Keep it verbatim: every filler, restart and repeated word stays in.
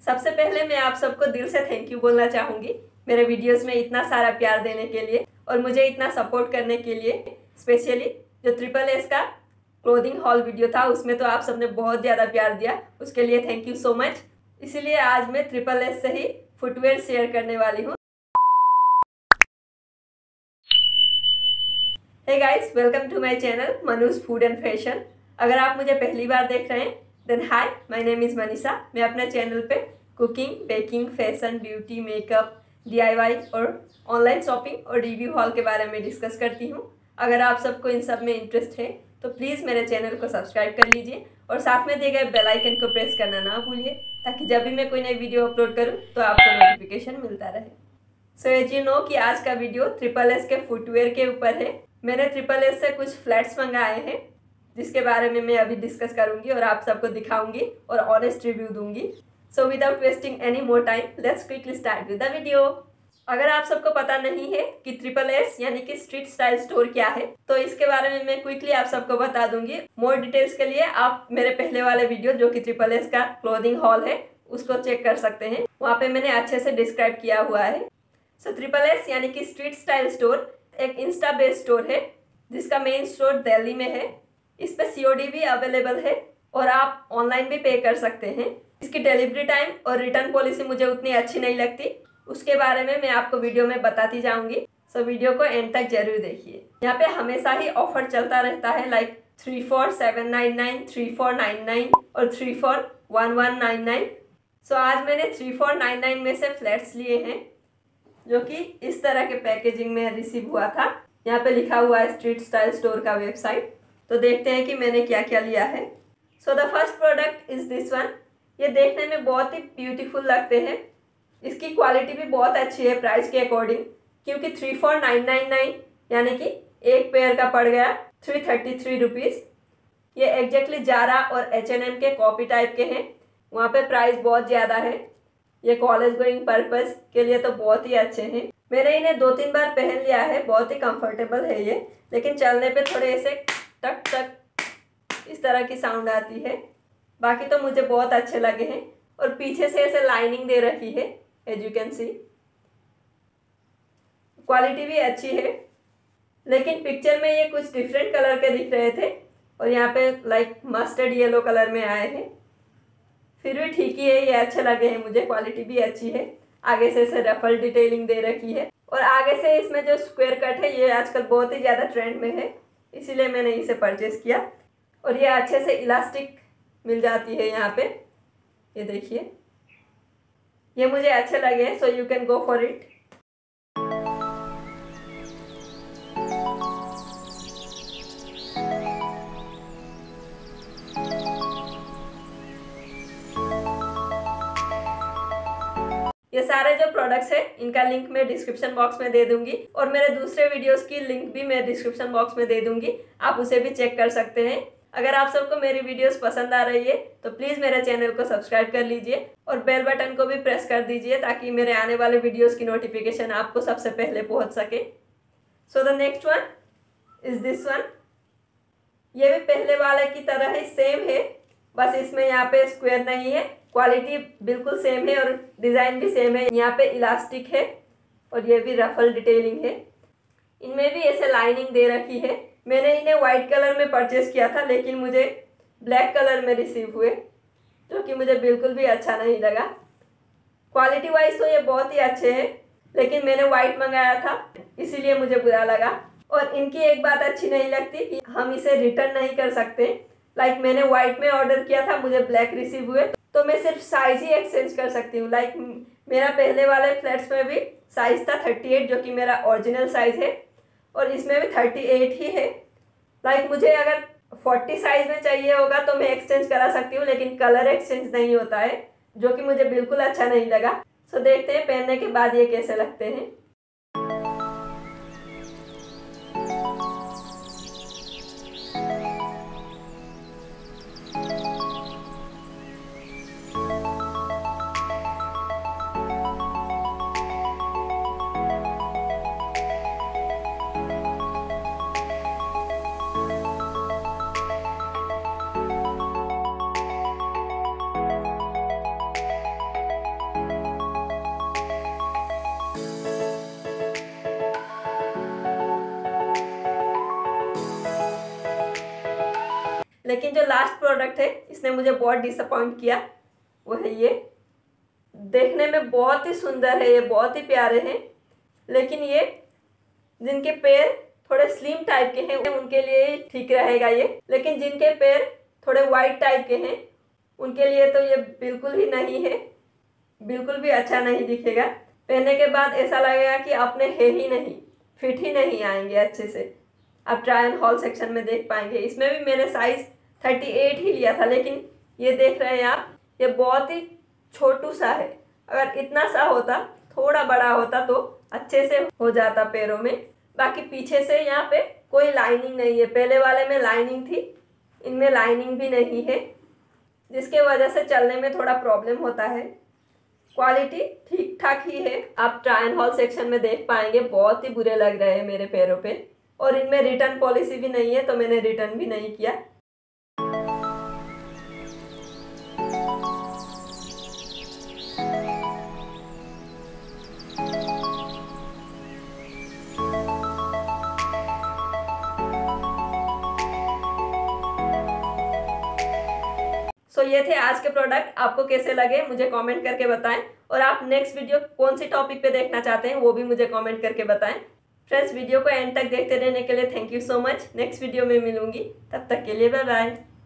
सबसे पहले मैं आप सबको दिल से थैंक यू बोलना चाहूँगी मेरे वीडियोस में इतना सारा प्यार देने के लिए और मुझे इतना सपोर्ट करने के लिए। स्पेशली जो ट्रिपल एस का क्लोथिंग हॉल वीडियो था उसमें तो आप सबने बहुत ज़्यादा प्यार दिया, उसके लिए थैंक यू सो मच। इसीलिए आज मैं ट्रिपल एस से ही फुटवेयर शेयर करने वाली हूँ। Hey guys, welcome to my channel Manuj food and fashion. अगर आप मुझे पहली बार देख रहे हैं then hi, my name is Manisha. मैं अपने चैनल पे cooking, baking, fashion, beauty, makeup, DIY और ऑनलाइन शॉपिंग और रिव्यू हॉल के बारे में डिस्कस करती हूँ। अगर आप सबको इन सब में इंटरेस्ट है तो प्लीज़ मेरे चैनल को सब्सक्राइब कर लीजिए और साथ में दिए गए बेल आइकन को प्रेस करना ना भूलिए, ताकि जब भी मैं कोई नई वीडियो अपलोड करूँ तो आपको नोटिफिकेशन मिलता रहे। सो एज यू नो कि आज का वीडियो ट्रिपल एस के फुटवेयर के ऊपर है। मैंने ट्रिपल एस से कुछ फ्लैट्स मंगाए हैं जिसके बारे में मैं अभी डिस्कस करूंगी और आप सबको दिखाऊंगी और ऑनेस्ट रिव्यू दूंगी। So without wasting any more time let's quickly start with the video. अगर आप सबको पता नहीं है कि ट्रिपल एस यानी कि स्ट्रीट स्टाइल स्टोर क्या है तो इसके बारे में मैं क्विकली आप सबको बता दूंगी। मोर डिटेल्स के लिए आप मेरे पहले वाले वीडियो जो कि ट्रिपल एस का क्लोथिंग हॉल है उसको चेक कर सकते हैं, वहाँ पे मैंने अच्छे से डिस्क्राइब किया हुआ है। सो ट्रिपल एस यानी कि स्ट्रीट स्टाइल स्टोर एक इंस्टा बेस्ड स्टोर है जिसका मेन स्टोर दिल्ली में है। इस पर सीओडी भी अवेलेबल है और आप ऑनलाइन भी पे कर सकते हैं। इसकी डिलीवरी टाइम और रिटर्न पॉलिसी मुझे उतनी अच्छी नहीं लगती, उसके बारे में मैं आपको वीडियो में बताती जाऊंगी। सो वीडियो को एंड तक जरूर देखिए। यहाँ पे हमेशा ही ऑफर चलता रहता है, like three four seven nine nine, three four nine nine और three four one one nine nine. So आज मैंने थ्री फोर नाइन नाइन में से फ्लैट्स लिए हैं जो कि इस तरह के पैकेजिंग में रिसीव हुआ था। यहाँ पे लिखा हुआ है स्ट्रीट स्टाइल स्टोर का वेबसाइट। तो देखते हैं कि मैंने क्या क्या लिया है। So the first product is this one. ये देखने में बहुत ही ब्यूटीफुल लगते हैं। इसकी क्वालिटी भी बहुत अच्छी है प्राइस के अकॉर्डिंग, क्योंकि three four nine nine nine यानी कि एक पेयर का पड़ गया थ्री थर्टी थ्री रुपीज़। ये एग्जैक्टली जारा और एच एन एम के कॉपी टाइप के हैं, वहाँ पे प्राइस बहुत ज़्यादा है। ये कॉलेज गोइंग पर्पस के लिए तो बहुत ही अच्छे हैं। मैंने इन्हें दो तीन बार पहन लिया है, बहुत ही कंफर्टेबल है ये, लेकिन चलने पे थोड़े ऐसे टक टक इस तरह की साउंड आती है। बाकी तो मुझे बहुत अच्छे लगे हैं और पीछे से ऐसे लाइनिंग दे रखी है, as you can see. Quality भी अच्छी है, लेकिन पिक्चर में ये कुछ डिफरेंट कलर के दिख रहे थे और यहाँ पे लाइक मस्टर्ड येलो कलर में आए हैं। फिर भी ठीक ही है, ये अच्छे लगे हैं मुझे, क्वालिटी भी अच्छी है। आगे से इसे रफल डिटेलिंग दे रखी है और आगे से इसमें जो स्क्वायर कट है ये आजकल बहुत ही ज़्यादा ट्रेंड में है, इसीलिए मैंने इसे परचेस किया। और ये अच्छे से इलास्टिक मिल जाती है यहाँ पे, ये देखिए, ये मुझे अच्छे लगे हैं। So you can go for it. ये सारे जो प्रोडक्ट्स हैं इनका लिंक मैं डिस्क्रिप्शन बॉक्स में दे दूंगी और मेरे दूसरे वीडियोस की लिंक भी मैं डिस्क्रिप्शन बॉक्स में दे दूंगी, आप उसे भी चेक कर सकते हैं। अगर आप सबको मेरी वीडियोस पसंद आ रही है तो प्लीज़ मेरे चैनल को सब्सक्राइब कर लीजिए और बेल बटन को भी प्रेस कर दीजिए ताकि मेरे आने वाले वीडियोस की नोटिफिकेशन आपको सबसे पहले पहुँच सके। So the next one is this one. ये भी पहले वाले की तरह ही सेम है, बस इसमें यहाँ पे स्क्वायर नहीं है। क्वालिटी बिल्कुल सेम है और डिज़ाइन भी सेम है। यहाँ पे इलास्टिक है और ये भी रफल डिटेलिंग है। इनमें भी ऐसे लाइनिंग दे रखी है। मैंने इन्हें वाइट कलर में परचेस किया था, लेकिन मुझे ब्लैक कलर में रिसीव हुए जो कि मुझे बिल्कुल भी अच्छा नहीं लगा। क्वालिटी वाइज तो ये बहुत ही अच्छे हैं, लेकिन मैंने वाइट मंगाया था इसीलिए मुझे बुरा लगा। और इनकी एक बात अच्छी नहीं लगती कि हम इसे रिटर्न नहीं कर सकते। लाइक मैंने वाइट में ऑर्डर किया था, मुझे ब्लैक रिसीव हुए, तो मैं सिर्फ साइज ही एक्सचेंज कर सकती हूँ। लाइक मेरा पहले वाले फ्लैट्स में भी साइज़ था थर्टी एट जो कि मेरा ओरिजिनल साइज़ है और इसमें भी थर्टी एट ही है। लाइक मुझे अगर फोर्टी साइज़ में चाहिए होगा तो मैं एक्सचेंज करा सकती हूँ, लेकिन कलर एक्सचेंज नहीं होता है जो कि मुझे बिल्कुल अच्छा नहीं लगा। सो देखते हैं पहनने के बाद ये कैसे लगते हैं। लेकिन जो लास्ट प्रोडक्ट है इसने मुझे बहुत डिसअपॉइंट किया, वो है ये। देखने में बहुत ही सुंदर है, ये बहुत ही प्यारे हैं, लेकिन ये जिनके पैर थोड़े स्लिम टाइप के हैं उनके लिए ठीक रहेगा ये, लेकिन जिनके पैर थोड़े वाइड टाइप के हैं उनके लिए तो ये बिल्कुल ही नहीं है, बिल्कुल भी अच्छा नहीं दिखेगा। पहनने के बाद ऐसा लगेगा कि अपने है ही नहीं, फिट ही नहीं आएंगे अच्छे से। आप ट्राई एंड हॉल सेक्शन में देख पाएंगे। इसमें भी मैंने साइज़ थर्टी एट ही लिया था, लेकिन ये देख रहे हैं आप, ये बहुत ही छोटू सा है। अगर इतना सा होता, थोड़ा बड़ा होता तो अच्छे से हो जाता पैरों में। बाकी पीछे से यहाँ पे कोई लाइनिंग नहीं है, पहले वाले में लाइनिंग थी, इनमें लाइनिंग भी नहीं है, जिसके वजह से चलने में थोड़ा प्रॉब्लम होता है। क्वालिटी ठीक ठाक ही है, आप ट्राई एंड हॉल सेक्शन में देख पाएंगे। बहुत ही बुरे लग रहे हैं मेरे पैरों पे, और इनमें रिटर्न पॉलिसी भी नहीं है, तो मैंने रिटर्न भी नहीं किया। सो so, ये थे आज के प्रोडक्ट। आपको कैसे लगे मुझे कमेंट करके बताएं, और आप नेक्स्ट वीडियो कौन सी टॉपिक पे देखना चाहते हैं वो भी मुझे कमेंट करके बताएं। फ्रेंड्स, वीडियो को एंड तक देखते रहने के लिए thank you so much. Next video में मिलूंगी, तब तक के लिए बाय बाय।